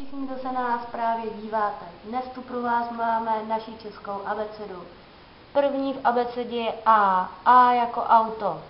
všichni, kdo se na nás právě díváte. Dnes tu pro vás máme naši českou abecedu. První v abecedě je A. A jako auto.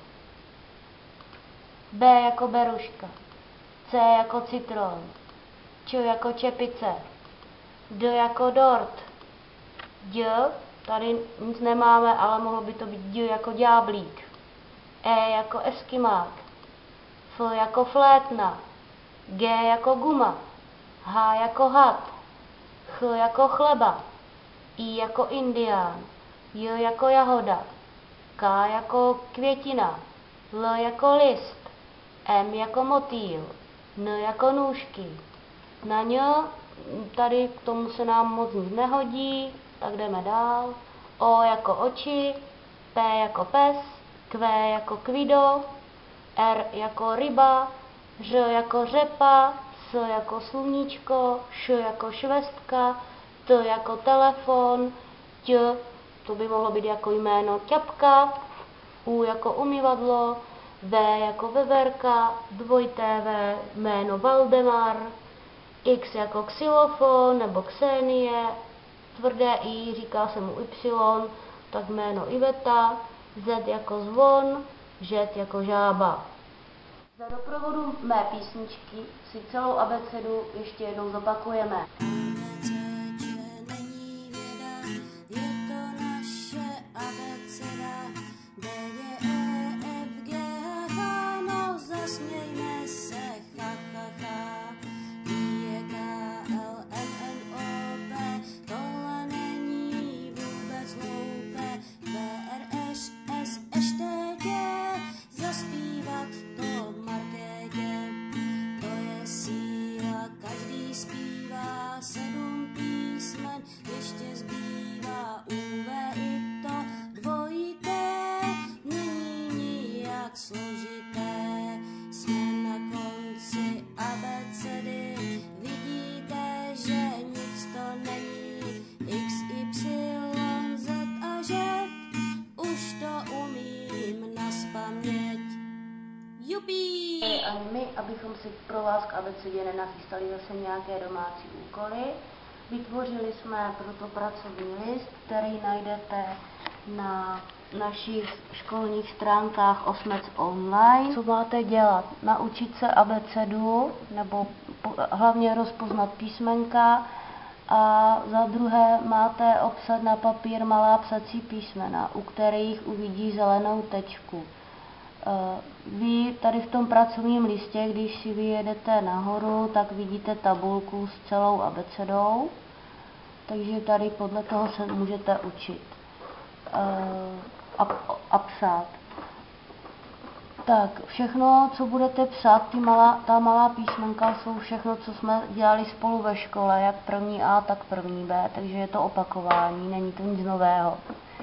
B jako beruška. C jako citron. Č jako čepice. D jako dort. D, tady nic nemáme, ale mohlo by to být D jako ďáblík. E jako eskimák. F jako flétna. G jako guma. H jako had. Ch jako chleba. I jako indián. J jako jahoda. K jako květina. L jako list. M jako motýl. N jako nůžky. Na ň tady k tomu se nám moc nic nehodí, tak jdeme dál. O jako oči. P jako pes. Q jako kvido. R jako ryba. Ř jako řepa. S jako sluníčko. Š jako švestka. T jako telefon. Ť, to by mohlo být jako jméno ťapka. U jako umyvadlo. V jako veverka. Dvojité V jméno Valdemar. X jako xylofon nebo Ksenie. Tvrdé I, říká se mu Y, tak jméno Iveta. Z jako zvon. Ž jako žába. Za doprovodu mé písničky si celou abecedu ještě jednou zopakujeme. Ještě zbývá UV i to dvojité, není nijak složité. Jsme na konci abecedy, vidíte, že nic to není. X, Y, Z a Z, už to umím nazpaměť. Jupí! A my, abychom si pro vás k abecedě nenachystali zase nějaké domácí úkoly, vytvořili jsme proto pracovní list, který najdete na našich školních stránkách Osmec online. Co máte dělat? Naučit se abecedu, nebo hlavně rozpoznat písmenka, a za druhé máte obsat na papír malá psací písmena, u kterých uvidí zelenou tečku. Vy tady v tom pracovním listě, když si vyjedete nahoru, tak vidíte tabulku s celou abecedou, takže tady podle toho se můžete učit a psát. Tak, všechno, co budete psát, ta malá písmenka, jsou všechno, co jsme dělali spolu ve škole, jak první A, tak první B, takže je to opakování, není to nic nového.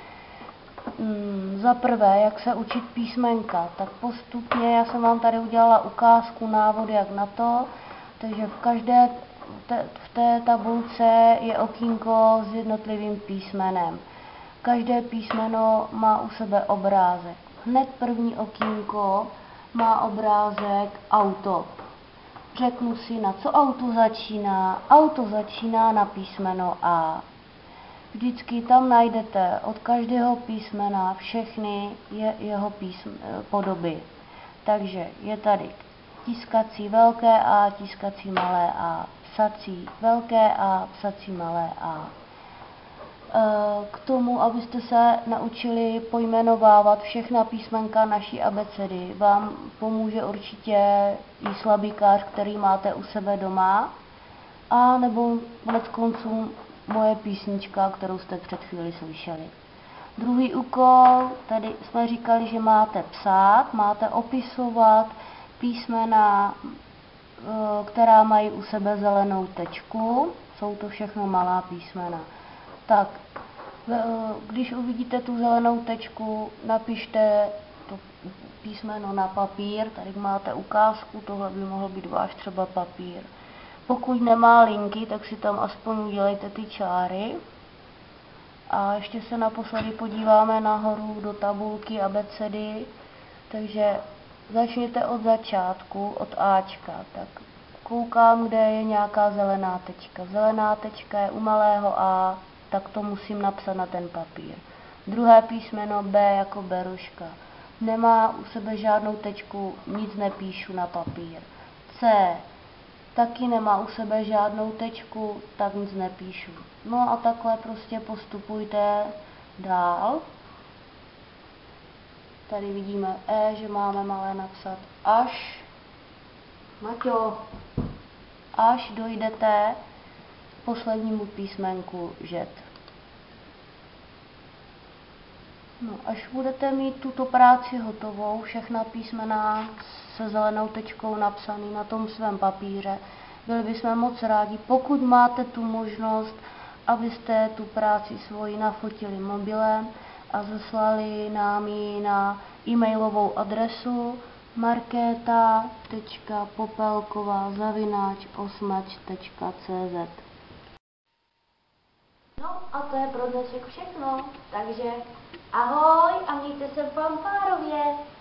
Za prvé, jak se učit písmenka, tak postupně, já jsem vám tady udělala ukázku, návod jak na to, takže v té tabulce je okýnko s jednotlivým písmenem. Každé písmeno má u sebe obrázek. Hned první okýnko má obrázek auto. Řeknu si, na co auto začíná. Auto začíná na písmeno A. Vždycky tam najdete od každého písmena všechny jeho podoby. Takže je tady tiskací velké A, tiskací malé A, psací velké A, psací malé A. K tomu, abyste se naučili pojmenovávat všechna písmenka naší abecedy, vám pomůže určitě i slabikář, který máte u sebe doma, a nebo koneckonců moje písnička, kterou jste před chvíli slyšeli. Druhý úkol, tady jsme říkali, že máte psát, máte opisovat písmena, která mají u sebe zelenou tečku, jsou to všechno malá písmena. Tak, když uvidíte tu zelenou tečku, napište to písmeno na papír, tady máte ukázku, tohle by mohl být váš třeba papír. Pokud nemá linky, tak si tam aspoň udělejte ty čáry. A ještě se naposledy podíváme nahoru do tabulky abecedy. Takže začněte od začátku, od Ačka. Tak koukám, kde je nějaká zelená tečka. Zelená tečka je u malého A, tak to musím napsat na ten papír. Druhé písmeno B jako beruška. Nemá u sebe žádnou tečku, nic nepíšu na papír. C taky nemá u sebe žádnou tečku, tak nic nepíšu. No a takhle prostě postupujte dál. Tady vidíme E, že máme malé napsat až, Maťo, až dojdete k poslednímu písmenku žet. No, až budete mít tuto práci hotovou, všechna písmena se zelenou tečkou napsaný na tom svém papíře, byli bychom moc rádi, pokud máte tu možnost, abyste tu práci svoji nafotili mobilem a zaslali nám ji na e-mailovou adresu markéta.popelková@osmač.cz. No a to je pro dnešek všechno, takže ahoj a mějte se fanfárově.